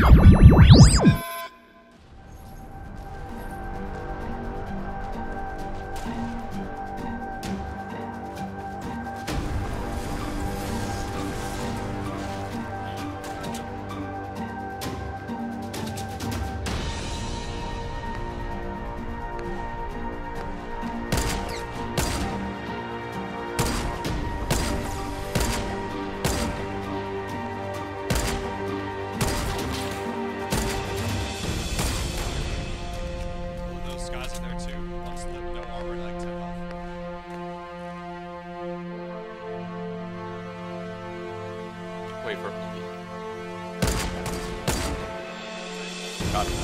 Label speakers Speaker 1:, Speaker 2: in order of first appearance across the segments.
Speaker 1: Wait for him to be. Got him.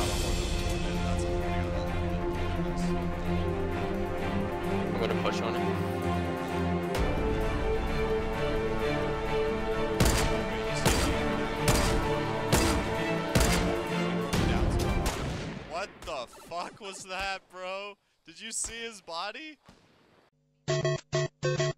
Speaker 1: I'm gonna push on him.
Speaker 2: What the fuck was that, bro? Did you see his body?